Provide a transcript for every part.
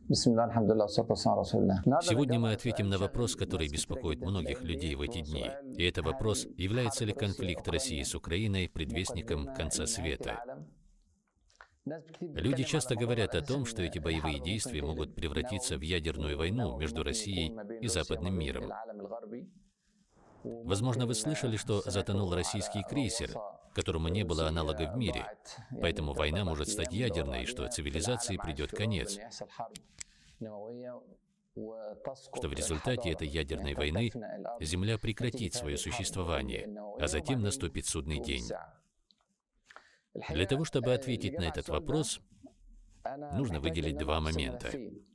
Сегодня мы ответим на вопрос, который беспокоит многих людей в эти дни. И это вопрос, является ли конфликт России с Украиной предвестником конца света. Люди часто говорят о том, что эти боевые действия могут превратиться в ядерную войну между Россией и западным миром. Возможно, вы слышали, что затонул российский крейсер, которому не было аналога в мире, поэтому война может стать ядерной, и что цивилизации придет конец. Что в результате этой ядерной войны Земля прекратит свое существование, а затем наступит судный день. Для того, чтобы ответить на этот вопрос, нужно выделить два момента.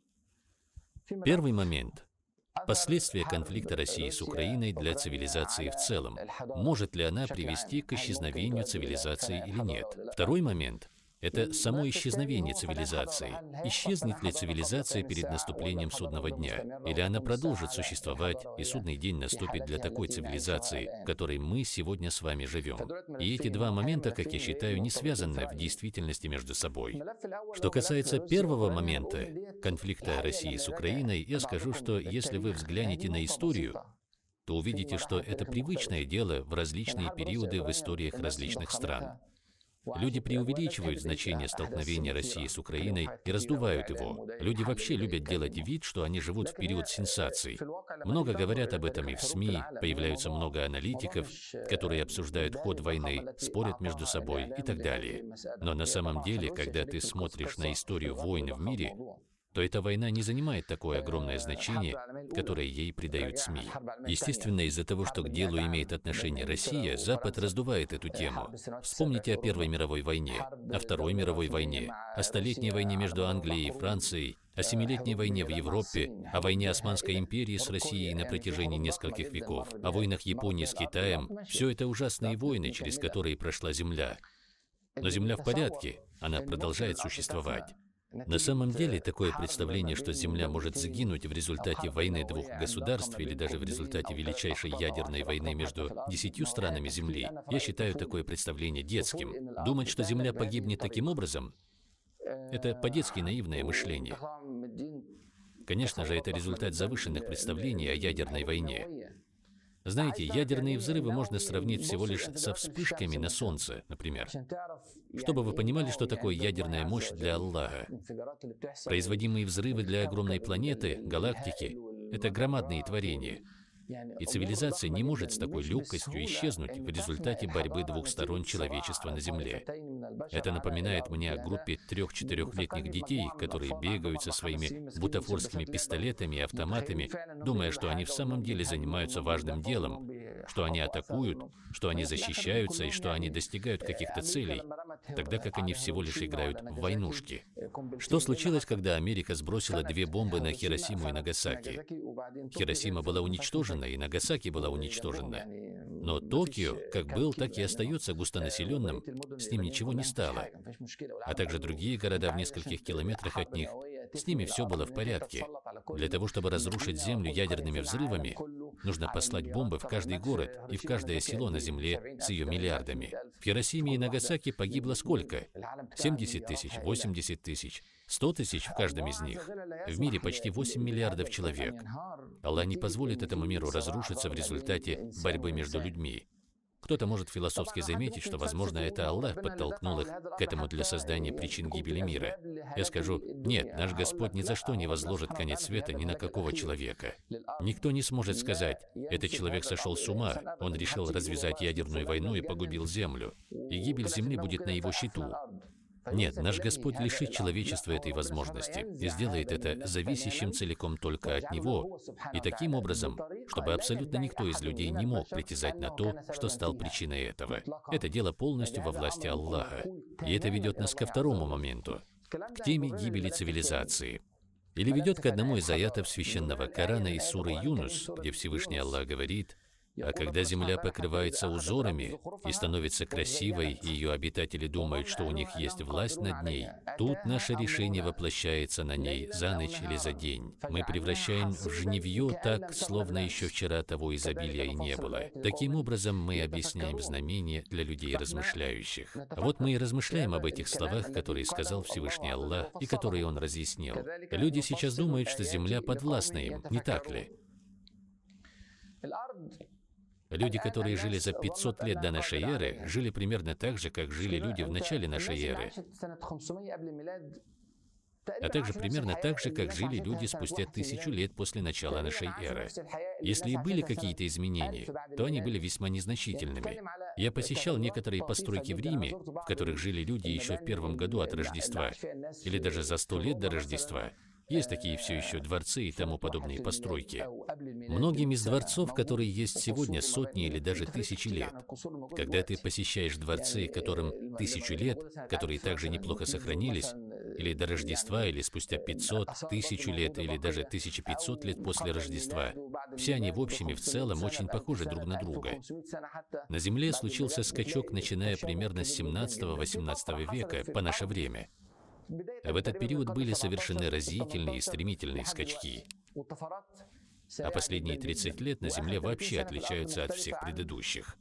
Первый момент – последствия конфликта России с Украиной для цивилизации в целом. Может ли она привести к исчезновению цивилизации или нет? Второй момент – это само исчезновение цивилизации. Исчезнет ли цивилизация перед наступлением судного дня? Или она продолжит существовать, и судный день наступит для такой цивилизации, в которой мы сегодня с вами живем? И эти два момента, как я считаю, не связаны в действительности между собой. Что касается первого момента, конфликта России с Украиной, я скажу, что если вы взглянете на историю, то увидите, что это привычное дело в различные периоды в историях различных стран. Люди преувеличивают значение столкновения России с Украиной и раздувают его. Люди вообще любят делать вид, что они живут в период сенсаций. Много говорят об этом и в СМИ, появляются много аналитиков, которые обсуждают ход войны, спорят между собой и так далее. Но на самом деле, когда ты смотришь на историю войн в мире, то эта война не занимает такое огромное значение, которое ей придают СМИ. Естественно, из-за того, что к делу имеет отношение Россия, Запад раздувает эту тему. Вспомните о Первой мировой войне, о Второй мировой войне, о Столетней войне между Англией и Францией, о Семилетней войне в Европе, о войне Османской империи с Россией на протяжении нескольких веков, о войнах Японии с Китаем. Все это ужасные войны, через которые прошла Земля. Но Земля в порядке, она продолжает существовать. На самом деле, такое представление, что Земля может сгинуть в результате войны двух государств или даже в результате величайшей ядерной войны между 10 странами Земли, я считаю такое представление детским. Думать, что Земля погибнет таким образом, это по-детски наивное мышление. Конечно же, это результат завышенных представлений о ядерной войне. Знаете, ядерные взрывы можно сравнить всего лишь со вспышками на Солнце, например. Чтобы вы понимали, что такое ядерная мощь для Аллаха. Производимые взрывы для огромной планеты, галактики – это громадные творения. И цивилизация не может с такой легкостью исчезнуть в результате борьбы двух сторон человечества на Земле. Это напоминает мне о группе 3-4-летних детей, которые бегают со своими бутафорскими пистолетами и автоматами, думая, что они в самом деле занимаются важным делом, что они атакуют, что они защищаются и что они достигают каких-то целей, тогда как они всего лишь играют в войнушки. Что случилось, когда Америка сбросила 2 бомбы на Хиросиму и Нагасаки? Хиросима была уничтожена, и Нагасаки была уничтожена. Но Токио, как был, так и остается густонаселенным, с ним ничего не стало. А также другие города в нескольких километрах от них, с ними все было в порядке. Для того, чтобы разрушить Землю ядерными взрывами, нужно послать бомбы в каждый город и в каждое село на Земле с ее миллиардами. В Хиросиме и Нагасаки погибло сколько? 70 тысяч, 80 тысяч, 100 тысяч в каждом из них. В мире почти 8 миллиардов человек. Аллах не позволит этому миру разрушиться в результате борьбы между людьми. Кто-то может философски заметить, что, возможно, это Аллах подтолкнул их к этому для создания причин гибели мира. Я скажу, нет, наш Господь ни за что не возложит конец света ни на какого человека. Никто не сможет сказать, этот человек сошел с ума, он решил развязать ядерную войну и погубил Землю, и гибель Земли будет на его счету. Нет, наш Господь лишит человечества этой возможности и сделает это зависящим целиком только от Него, и таким образом, чтобы абсолютно никто из людей не мог притязать на то, что стал причиной этого. Это дело полностью во власти Аллаха. И это ведет нас ко второму моменту, к теме гибели цивилизации. Или ведет к одному из аятов священного Корана из суры Юнус, где Всевышний Аллах говорит: А когда земля покрывается узорами и становится красивой, и ее обитатели думают, что у них есть власть над ней, тут наше решение воплощается на ней за ночь или за день. Мы превращаем в жнивье так, словно еще вчера того изобилия и не было. Таким образом, мы объясняем знамения для людей размышляющих. Вот мы и размышляем об этих словах, которые сказал Всевышний Аллах и которые Он разъяснил. Люди сейчас думают, что земля подвластна им, не так ли? Люди, которые жили за 500 лет до нашей эры, жили примерно так же, как жили люди в начале нашей эры, а также примерно так же, как жили люди спустя 1000 лет после начала нашей эры. Если и были какие-то изменения, то они были весьма незначительными. Я посещал некоторые постройки в Риме, в которых жили люди еще в первом году от Рождества, или даже за 100 лет до Рождества. Есть такие все еще дворцы и тому подобные постройки. Многим из дворцов, которые есть сегодня, сотни или даже тысячи лет. Когда ты посещаешь дворцы, которым 1000 лет, которые также неплохо сохранились, или до Рождества, или спустя 500, 1000 лет, или даже 1500 лет после Рождества, все они в общем и в целом очень похожи друг на друга. На Земле случился скачок, начиная примерно с 17-18 века по наше время. В этот период были совершены разительные и стремительные скачки. А последние 30 лет на Земле вообще отличаются от всех предыдущих.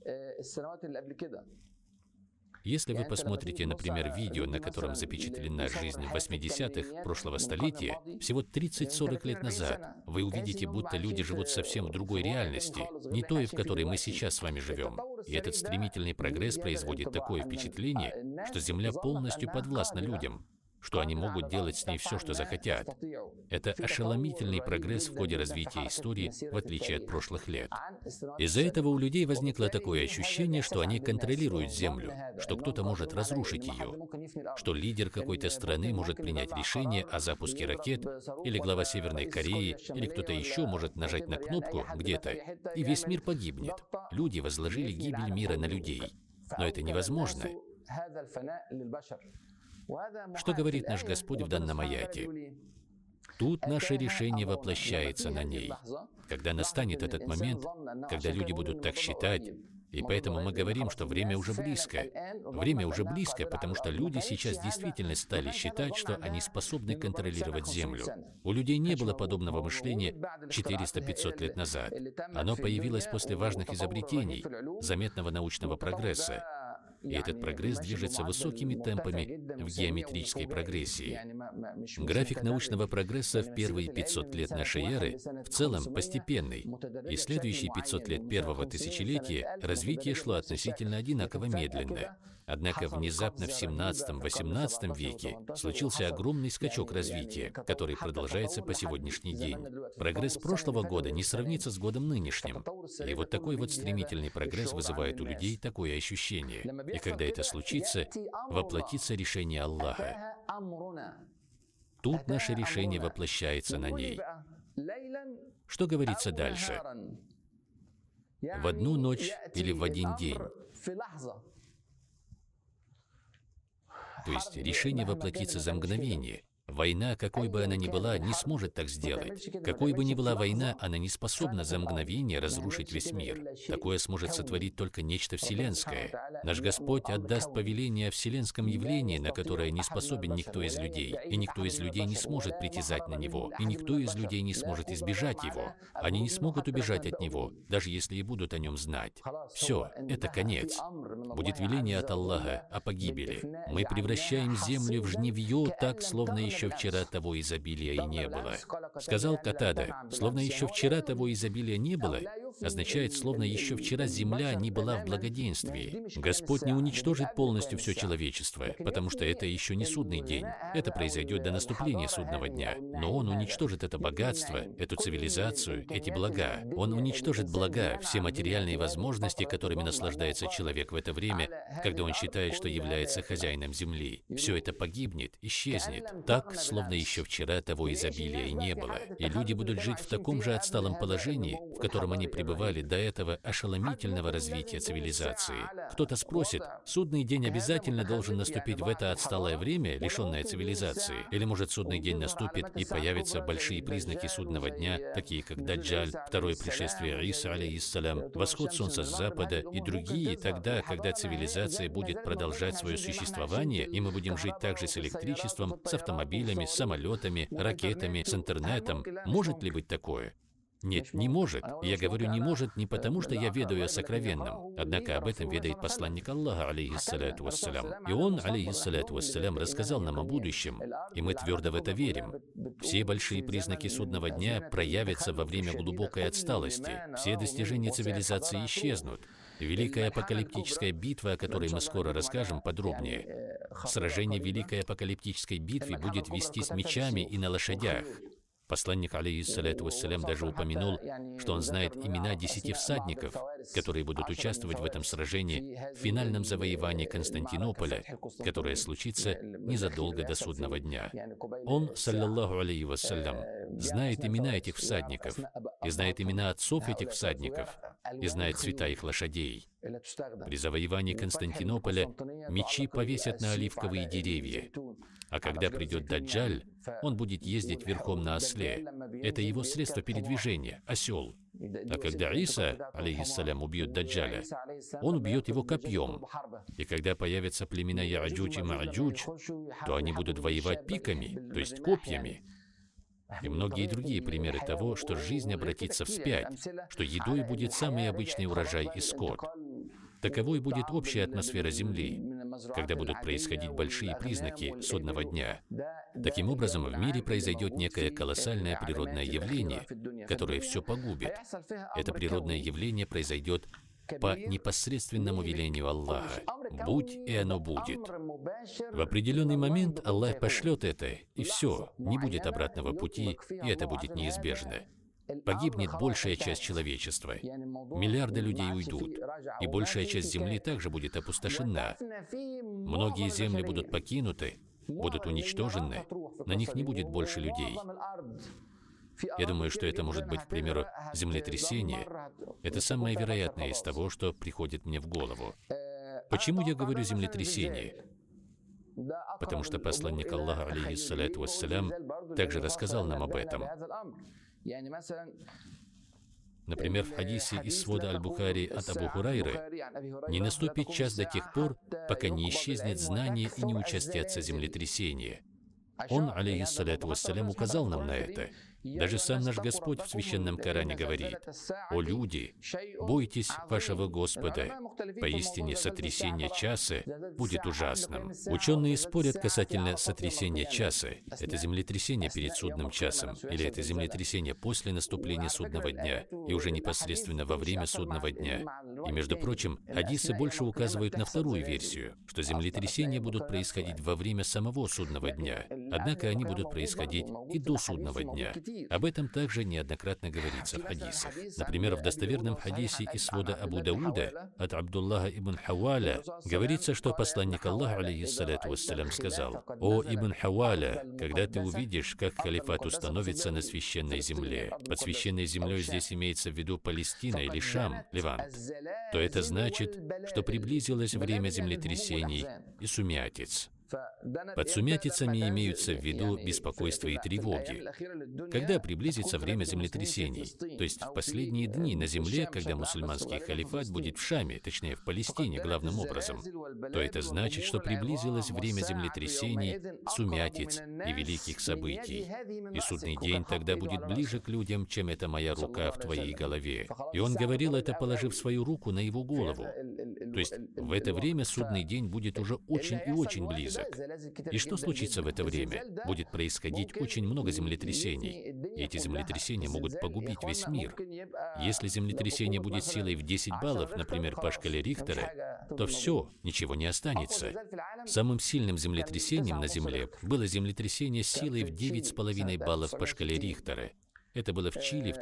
Если вы посмотрите, например, видео, на котором запечатлена жизнь в 80-х прошлого столетия, всего 30-40 лет назад, вы увидите, будто люди живут совсем в другой реальности, не той, в которой мы сейчас с вами живем. И этот стремительный прогресс производит такое впечатление, что Земля полностью подвластна людям, что они могут делать с ней все, что захотят. Это ошеломительный прогресс в ходе развития истории, в отличие от прошлых лет. Из-за этого у людей возникло такое ощущение, что они контролируют Землю, что кто-то может разрушить ее, что лидер какой-то страны может принять решение о запуске ракет, или глава Северной Кореи, или кто-то еще может нажать на кнопку где-то, и весь мир погибнет. Люди возложили гибель мира на людей. Но это невозможно. Что говорит наш Господь в данном аяте? Тут наше решение воплощается на ней. Когда настанет этот момент, когда люди будут так считать, и поэтому мы говорим, что время уже близко. Время уже близко, потому что люди сейчас действительно стали считать, что они способны контролировать Землю. У людей не было подобного мышления 400-500 лет назад. Оно появилось после важных изобретений, заметного научного прогресса. И этот прогресс движется высокими темпами в геометрической прогрессии. График научного прогресса в первые 500 лет нашей эры в целом постепенный, и следующие 500 лет первого тысячелетия развитие шло относительно одинаково медленно. Однако внезапно в 17-18 веке случился огромный скачок развития, который продолжается по сегодняшний день. Прогресс прошлого года не сравнится с годом нынешним. И вот такой вот стремительный прогресс вызывает у людей такое ощущение. И когда это случится, воплотится решение Аллаха. Тут наше решение воплощается на ней. Что говорится дальше? В одну ночь или в один день. То есть решение воплотится за мгновение. Война, какой бы она ни была, не сможет так сделать. Какой бы ни была война, она не способна за мгновение разрушить весь мир. Такое сможет сотворить только нечто вселенское. Наш Господь отдаст повеление о вселенском явлении, на которое не способен никто из людей, и никто из людей не сможет притязать на него, и никто из людей не сможет избежать его. Они не смогут убежать от него, даже если и будут о нем знать. Все, это конец. Будет веление от Аллаха о погибели. Мы превращаем землю в жнивье так, словно еще вчера того изобилия и не было. Сказал Катада, словно еще вчера того изобилия не было, означает, словно еще вчера земля не была в благоденствии. Господь не уничтожит полностью все человечество, потому что это еще не судный день. Это произойдет до наступления судного дня. Но Он уничтожит это богатство, эту цивилизацию, эти блага. Он уничтожит блага, все материальные возможности, которыми наслаждается человек в это время, когда он считает, что является хозяином земли. Все это погибнет, исчезнет. Так, словно еще вчера того изобилия и не было. И люди будут жить в таком же отсталом положении, в котором они пребывали забывали до этого ошеломительного развития цивилизации. Кто-то спросит, судный день обязательно должен наступить в это отсталое время, лишенное цивилизации? Или, может, судный день наступит и появятся большие признаки судного дня, такие как Даджаль, второе пришествие Иса, алейхиссалям, восход солнца с запада и другие, тогда, когда цивилизация будет продолжать свое существование, и мы будем жить также с электричеством, с автомобилями, с самолетами, ракетами, с интернетом. Может ли быть такое? Нет, не может. Я говорю «не может» не потому, что я ведаю о сокровенном. Однако об этом ведает посланник Аллаха, алейхиссаляту вассалям. И он, алейхиссаляту вассалям, рассказал нам о будущем, и мы твердо в это верим. Все большие признаки судного дня проявятся во время глубокой отсталости. Все достижения цивилизации исчезнут. Великая апокалиптическая битва, о которой мы скоро расскажем подробнее. Сражение Великой апокалиптической битвы будет вестись мечами и на лошадях. Посланник, алейхиссаляту вассалям, даже упомянул, что он знает имена 10 всадников, которые будут участвовать в этом сражении в финальном завоевании Константинополя, которое случится незадолго до судного дня. Он, саллаллаху алейхи вассалям, знает имена этих всадников, и знает имена отцов этих всадников, и знает цвета их лошадей. При завоевании Константинополя мечи повесят на оливковые деревья, а когда придет Даджаль, он будет ездить верхом на осле. Это его средство передвижения, осел. А когда Иса, алейхиссалям, убьет Даджаля, он убьет его копьем. И когда появятся племена Я'джудж и Ма'джудж, то они будут воевать пиками, то есть копьями. И многие другие примеры того, что жизнь обратится вспять, что едой будет самый обычный урожай и скот. Таковой будет общая атмосфера Земли, когда будут происходить большие признаки судного дня. Таким образом, в мире произойдет некое колоссальное природное явление, которое все погубит. Это природное явление произойдет по непосредственному велению Аллаха. Будь, и оно будет. В определенный момент Аллах пошлет это, и все, не будет обратного пути, и это будет неизбежно. Погибнет большая часть человечества. Миллиарды людей уйдут, и большая часть земли также будет опустошена. Многие земли будут покинуты, будут уничтожены, на них не будет больше людей. Я думаю, что это может быть, к примеру, землетрясение. Это самое вероятное из того, что приходит мне в голову. Почему я говорю землетрясение? Потому что посланник Аллаха, алейхиссаляту вассалям, также рассказал нам об этом. Например, в хадисе из свода Аль-Бухари от Абу Хурайры: «Не наступит час до тех пор, пока не исчезнет знание и не участятся землетрясения». Он, алейхиссаляту вассалям, указал нам на это. Даже сам наш Господь в Священном Коране говорит: «О люди, бойтесь вашего Господа, поистине сотрясение часа будет ужасным». Ученые спорят касательно сотрясения часа. Это землетрясение перед судным часом, или это землетрясение после наступления судного дня, и уже непосредственно во время судного дня. И, между прочим, хадисы больше указывают на вторую версию, что землетрясения будут происходить во время самого судного дня, однако они будут происходить и до судного дня. Об этом также неоднократно говорится в хадисах. Например, в достоверном хадисе из свода Абу Дауда от Абдуллаха ибн Хаваля говорится, что посланник Аллаха, алейхиссаляту вассалям, сказал: «О Ибн Хаваля, когда ты увидишь, как халифат установится на священной земле», под священной землей здесь имеется в виду Палестина или Шам, Левант, то это значит, что приблизилось время землетрясений и сумятиц. Под сумятицами имеются в виду беспокойство и тревоги. Когда приблизится время землетрясений, то есть в последние дни на земле, когда мусульманский халифат будет в Шаме, точнее в Палестине главным образом, то это значит, что приблизилось время землетрясений, сумятиц и великих событий. И судный день тогда будет ближе к людям, чем эта моя рука в твоей голове. И он говорил это, положив свою руку на его голову. То есть в это время судный день будет уже очень и очень близок. И что случится в это время? Будет происходить очень много землетрясений. И эти землетрясения могут погубить весь мир. Если землетрясение будет силой в 10 баллов, например, по шкале Рихтера, то все, ничего не останется. Самым сильным землетрясением на Земле было землетрясение силой в 9,5 баллов по шкале Рихтера. Это было в Чили в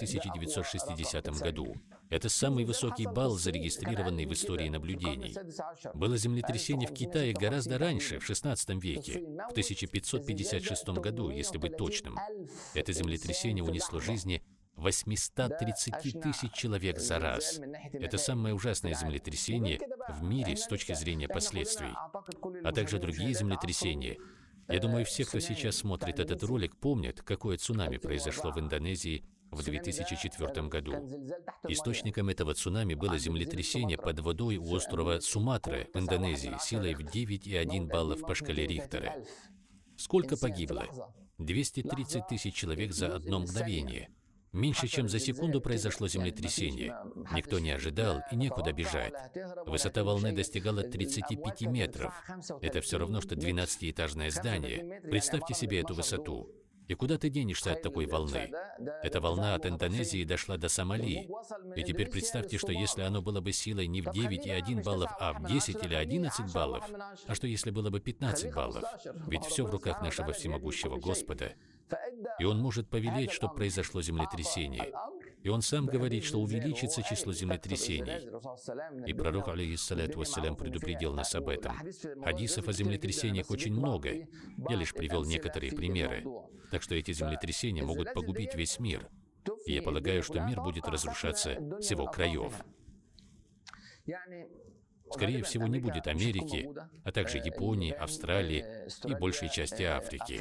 1960 году. Это самый высокий балл, зарегистрированный в истории наблюдений. Было землетрясение в Китае гораздо раньше, в XVI веке, в 1556 году, если быть точным. Это землетрясение унесло жизни 830 тысяч человек за раз. Это самое ужасное землетрясение в мире с точки зрения последствий, а также другие землетрясения. Я думаю, все, кто сейчас смотрит этот ролик, помнят, какое цунами произошло в Индонезии в 2004 году. Источником этого цунами было землетрясение под водой у острова Суматра в Индонезии силой в 9,1 баллов по шкале Рихтера. Сколько погибло? 230 тысяч человек за одно мгновение. Меньше чем за секунду произошло землетрясение. Никто не ожидал и некуда бежать. Высота волны достигала 35 метров. Это все равно, что 12-этажное здание. Представьте себе эту высоту. И куда ты денешься от такой волны? Эта волна от Индонезии дошла до Сомали. И теперь представьте, что если оно было бы силой не в 9,1 баллов, а в 10 или 11 баллов, а что если было бы 15 баллов? Ведь все в руках нашего всемогущего Господа. И Он может повелеть, чтобы произошло землетрясение. И Он сам говорит, что увеличится число землетрясений. И пророк, алейхиссаляту вассалям, предупредил нас об этом. Хадисов о землетрясениях очень много. Я лишь привел некоторые примеры. Так что эти землетрясения могут погубить весь мир. И я полагаю, что мир будет разрушаться с его краев. Скорее всего, не будет Америки, а также Японии, Австралии и большей части Африки.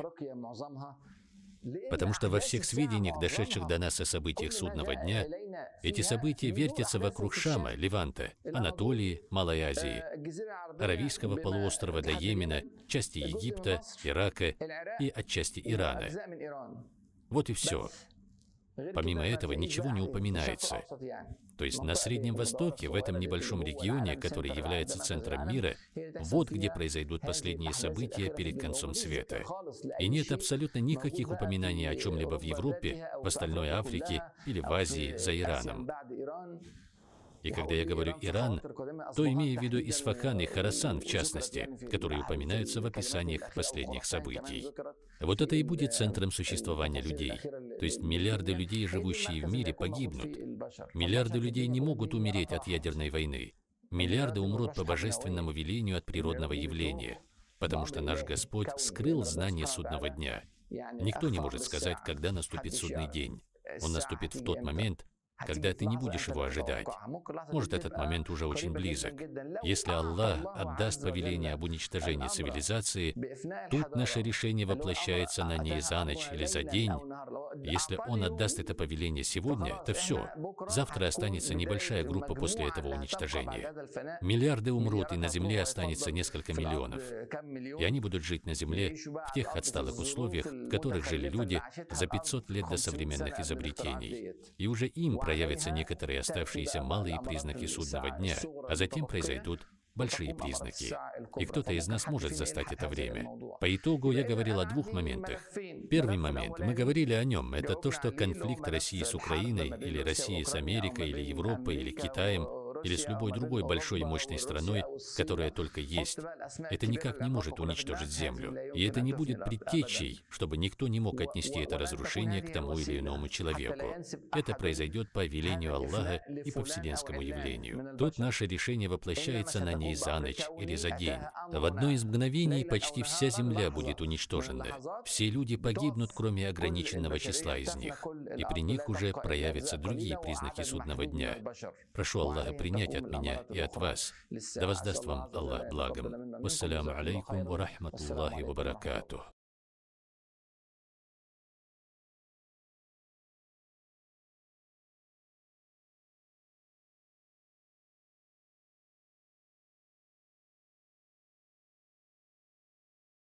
Потому что во всех сведениях, дошедших до нас о событиях судного дня, эти события вертятся вокруг Шама, Леванта, Анатолии, Малой Азии, Аравийского полуострова до Йемена, части Египта, Ирака и отчасти Ирана. Вот и все. Помимо этого ничего не упоминается. То есть на Среднем Востоке, в этом небольшом регионе, который является центром мира, вот где произойдут последние события перед концом света. И нет абсолютно никаких упоминаний о чем-либо в Европе, в остальной Африке или в Азии за Ираном. И когда я говорю «Иран», то имею в виду Исфахан и Хорасан в частности, которые упоминаются в описаниях последних событий. Вот это и будет центром существования людей. То есть миллиарды людей, живущие в мире, погибнут. Миллиарды людей не могут умереть от ядерной войны. Миллиарды умрут по божественному велению от природного явления, потому что наш Господь скрыл знание судного дня. Никто не может сказать, когда наступит судный день. Он наступит в тот момент, когда ты не будешь его ожидать. Может, этот момент уже очень близок. Если Аллах отдаст повеление об уничтожении цивилизации, тут наше решение воплощается на ней за ночь или за день. Если Он отдаст это повеление сегодня, то все. Завтра останется небольшая группа после этого уничтожения. Миллиарды умрут, и на Земле останется несколько миллионов. И они будут жить на Земле в тех отсталых условиях, в которых жили люди за 500 лет до современных изобретений. И уже им проявятся некоторые оставшиеся малые признаки судного дня, а затем произойдут большие признаки. И кто-то из нас может застать это время. По итогу я говорил о двух моментах. Первый момент, мы говорили о нем, это то, что конфликт России с Украиной, или России с Америкой, или Европой, или Китаем, или с любой другой большой и мощной страной, которая только есть, это никак не может уничтожить Землю. И это не будет предтечей, чтобы никто не мог отнести это разрушение к тому или иному человеку. Это произойдет по велению Аллаха и по вселенскому явлению. Тут наше решение воплощается на ней за ночь или за день. В одно из мгновений почти вся Земля будет уничтожена. Все люди погибнут, кроме ограниченного числа из них. И при них уже проявятся другие признаки судного дня. Прошу Аллаха принять от меня и от вас. Да воздаст вам Аллах благом. Вассаляму алейкум ва рахматуллахи ва баракатух.